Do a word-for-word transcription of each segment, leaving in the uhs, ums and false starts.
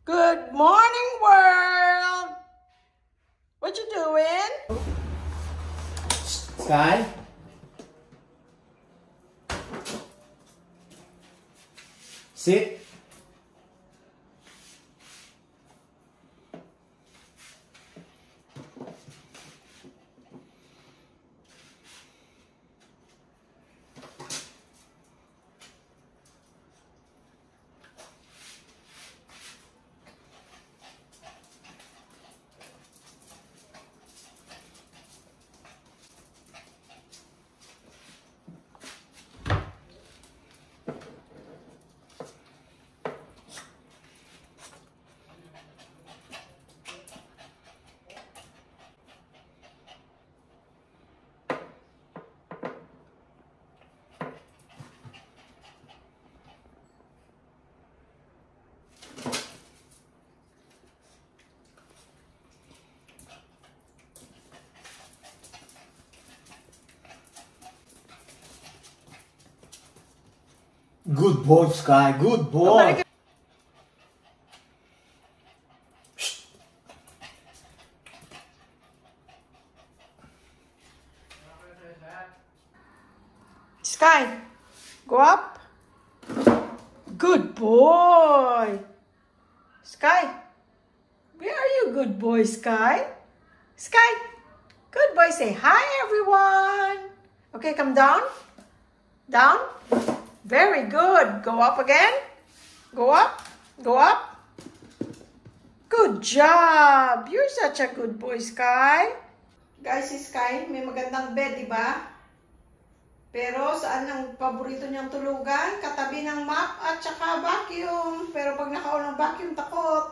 Good morning, world! What you doing? Sky? Sit. Good boy, Sky. Good boy. Shh. Sky, go up. Good boy. Sky, where are you, good boy, Sky? Sky, good boy. Say hi, everyone. Okay, come down. Down. Very good. Go up again. Go up. Go up. Good job. You're such a good boy, Sky. Guys, si Sky, may magandang bed, di ba? Pero saan ang paborito niyang tulugan? Katabi ng map at saka vacuum. Pero pag naka-on ng vacuum, takot.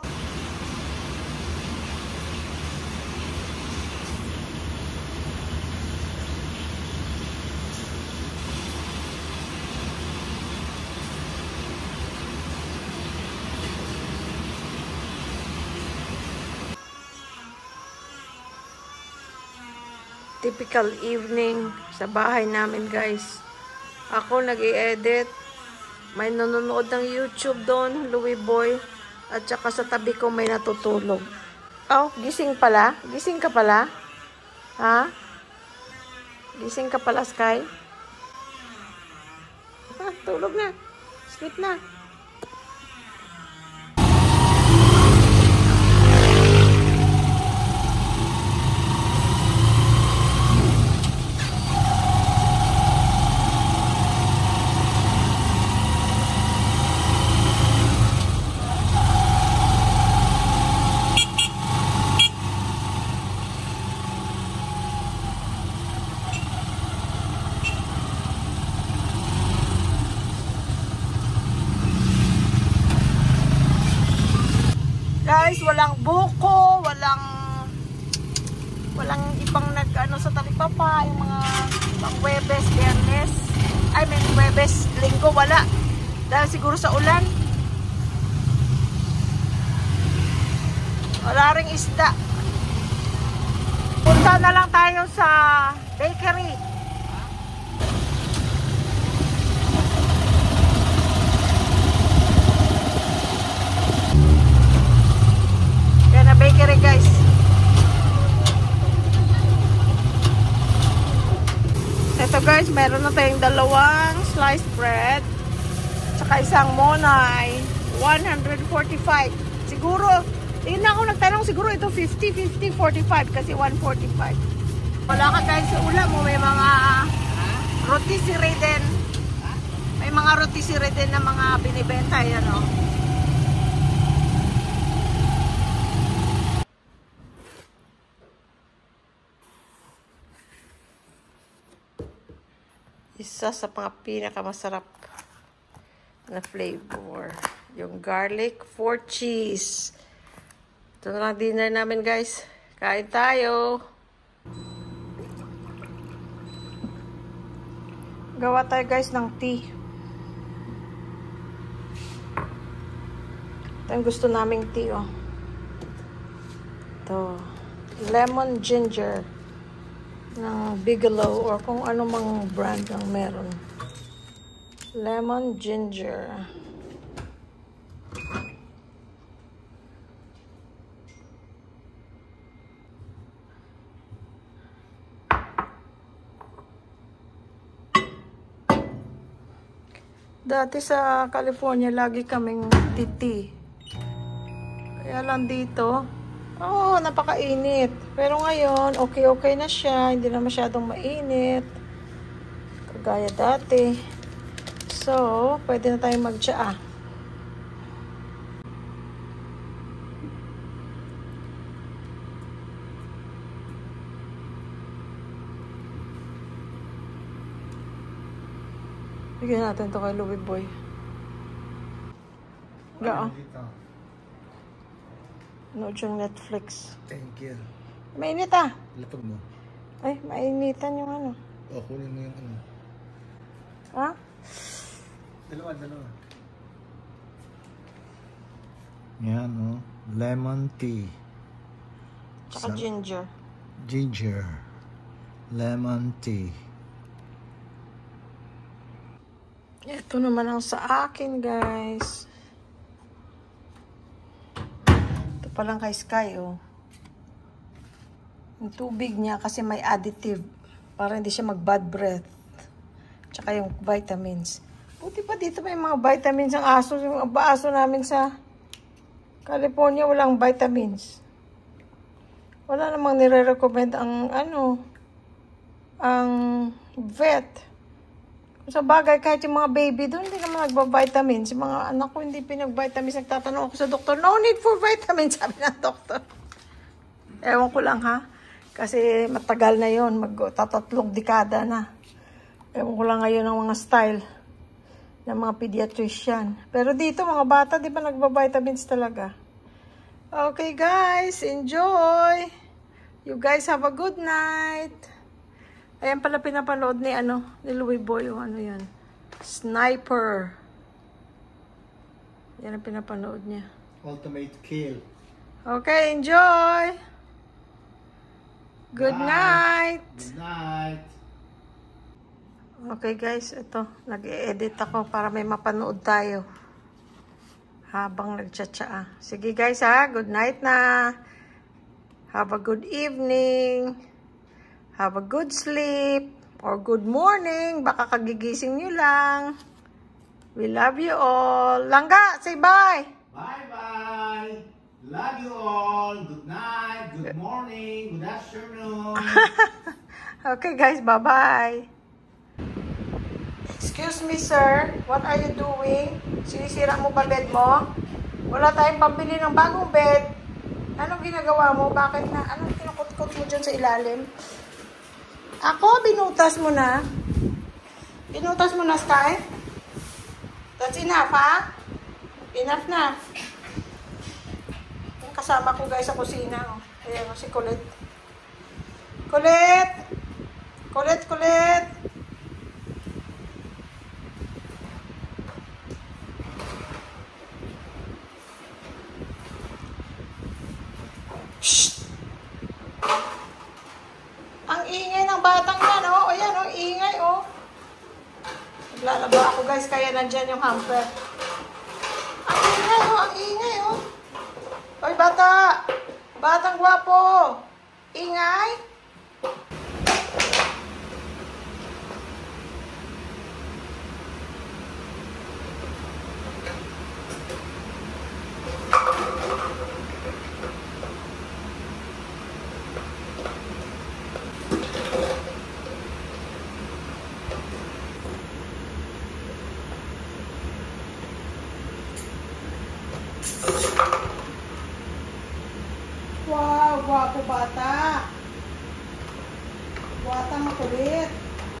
Typical evening sa bahay namin, guys. Ako nag-i-edit. May nanonood ng YouTube doon, Louie Boy. At saka sa tabi ko may natutulog. Oh, gising pala? Gising ka pala? Ha? Gising ka pala, Sky? Ah, tulog na. Sleep na. Guys, walang buko, walang walang ibang nag-ano sa talipapa, yung mga pang Webes, Biyernes, I mean Webes, Linggo, wala. Dahil siguro sa ulan. Wala ring isda. Punta na lang tayo sa bakery. Na bakery, guys. Ito, guys, meron na tayong dalawang sliced bread tsaka isang monay, one forty-five. Siguro, tingin na ako nagtanong, siguro ito fifty, fifty, forty-five kasi one forty-five. Wala ka, guys, sa ulam mo, may mga rotisserie din. May mga rotisserie din na mga binibenta, yan, o. Isa sa mga pinakamasarap na flavor. Yung garlic for cheese. Ito na lang dinner namin, guys. Kain tayo. Gawa tayo, guys, ng tea. Ito yung gusto naming tea, oh. Ito. Lemon ginger. Ng Bigelow or kung ano mang brand ang meron. Lemon ginger. Dati sa California, lagi kaming titi. Kaya lang dito, oh, napakainit. Pero ngayon, okay-okay na siya. Hindi na masyadong mainit. Kagaya dati. So, pwede na tayong mag-tsaa. Bigyan natin to kay Louie Boy. Gaan. Nood yung Netflix. Thank you. Mainit ah. Lapag mo. Ay, mainitan yung ano. O, kunin mo yung ano. Ha? Dalawa, dalawa. Yan, o. Lemon tea. Tsaka Sa ginger. ginger. Lemon tea. Ito naman ang sa akin, guys. Ito pa lang kay Sky, oh. Yung tubig niya kasi may additive para hindi siya mag-bad breath. Tsaka yung vitamins. Buti pa dito may mga vitamins ang aso. Yung aso namin sa California, walang vitamins. Wala namang nire-recommend ang ano, ang vet. Sa bagay, kahit yung mga baby doon, hindi naman nagba-vitamins. Yung mga anak ko hindi pinag-vitamins. Nagtatanong ako sa doktor, no need for vitamins, sabi ng doktor. Ewan ko lang ha. Kasi matagal na yon, magtatatlong dekada na. Ewan ko lang ngayon ang mga style ng mga pediatrician. Pero dito, mga bata, di ba nagba-vitamins talaga? Okay guys, enjoy! You guys have a good night! Ayan pala pinapanood ni ano, ni Louie Boy, o ano yan. Sniper. Yan ang pinapanood niya. Ultimate kill. Okay, enjoy! Good Bye. night! Good night. Okay guys, ito. Nag-e-edit ako para may mapanood tayo. Habang nagtsatsaa. Sige guys ha, good night na. Have a good evening. Have a good sleep or good morning. Baka kagigising nyo lang. We love you all. Langga, say bye. Bye-bye. Love you all. Good night. Good morning. Good afternoon. Okay guys, bye-bye. Excuse me sir, what are you doing? Sinisira mo ba bed mo? Wala tayong pambili ng bagong bed. Anong ginagawa mo? Bakit na? Anong kinukot-kot mo dyan sa ilalim? Ako, binutas mo na. Binutas mo na, Sky? That's enough, ha? Enough na. Yung kasama ko, guys, sa kusina. Oh. Ayan, si Colette. Colette! Colette, Colette! Shh! Ang ingay ng batang yan, oh. Ayan, oh, ingay, oh. Naglalaba ako, guys, kaya nandyan yung hamper. Ang ingay, oh, ang ingay, oh. Hoy, bata! Batang gwapo! Ingay! Wow, gwapo bata. Bata makulit.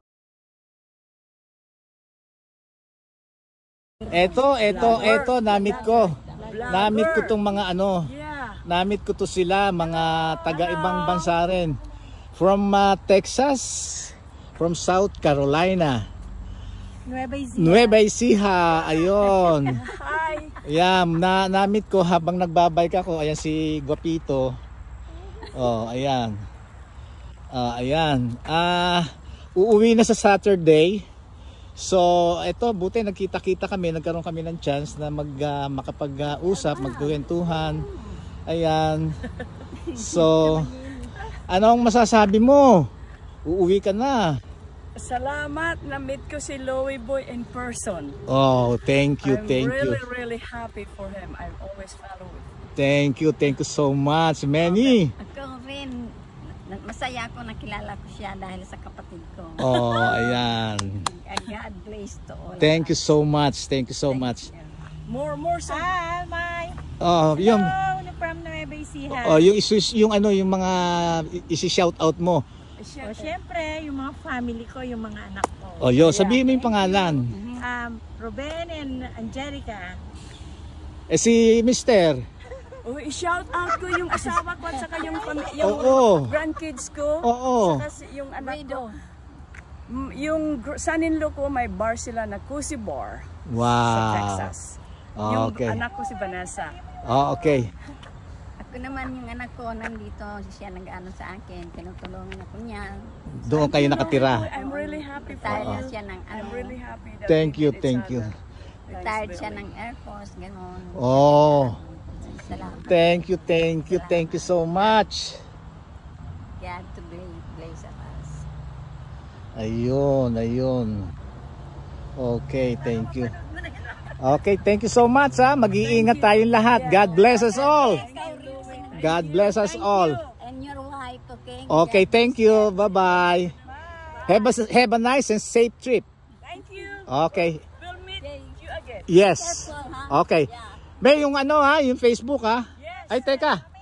Eto, eto, eto, namit ko. Namit ko tong mga ano. Namit ko to sila, mga taga-ibang bansa rin. From uh, Texas, from South Carolina. Nueva Ecija. Nueva Ecija, ayun. Hi. Ayan, na namit ko habang nagbabike ako. Ayan si Guapito. Oh, ayan. Ah, ayan. Ah, uuwi na sa Saturday. So, eto, buti nagkita-kita kami, nagkaroon kami ng chance na mag uh, makapag-usap, magkwentuhan. Ayan. So, anong masasabi mo? Uuwi ka na. Salamat na meet ko si Louie Boy in person. Oh, thank you, I'm thank you. really, really happy for him. I'm always following. Thank you, thank you so much. Manny. Ako rin, na- masaya ako nakilala ko siya dahil sa kapatid ko. Oh, ayan. God bless to all. Thank you so much. Thank you so much. More, more so. Ah, my. Oh, yung Hello, from Nueva Ecija. oh, yung isus yung ano, yung mga isi-shout out mo. O, syempre, yung mga family ko, yung mga anak ko. Oh, yo, sabihin mo yung pangalan. Um, Ruben and Angelica. Eh si Mister. Oh, i-shout out ko yung asawa ko at saka yung, pam- yung Oo. grandkids ko. Oo. Saka si- yung anak ko. Mm, Yung gr- son-in-law ko, may bar sila na Cozy Bar sa Wow. Texas. Ah, Yung okay. anak ko si Vanessa. Oh, okay. Ako naman yung anak ko nandito, siya nag-ano sa akin, tinutulungan ako niya. Doon kayo nakatira. I'm really happy for Retired na you. siya ng ano, I'm really happy that Thank we you, did thank each you. other. retired siya ng Air Force, gano'n. Oh, Salamat. thank you, thank you, thank you so much. God to bless, bless us. Ayun, ayun. Okay, thank you. Okay, thank you so much ha. Mag-iingat tayong lahat. God bless us all. God bless us all. And your wife, okay? Okay, thank you. Bye-bye. Have a, have a nice and safe trip. Thank you. Okay. We'll meet you again. Yes. Okay. May yung ano ha, yung Facebook ha. Ay, teka.